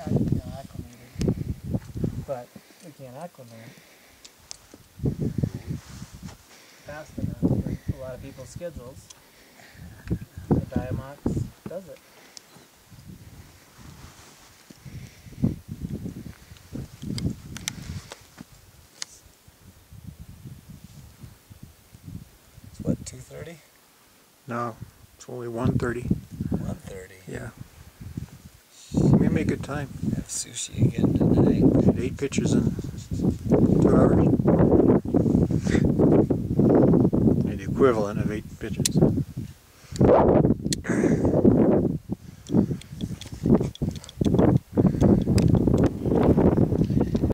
kind of feel acclimated, but we can't acclimate fast enough for a lot of people's schedules. The Diamox does it. It's what, 2:30? No, it's only 1:30. 1:30. Yeah. We make good time. Have sushi again tonight. And 8 pitches in 2 hours. And the equivalent of 8 pitches.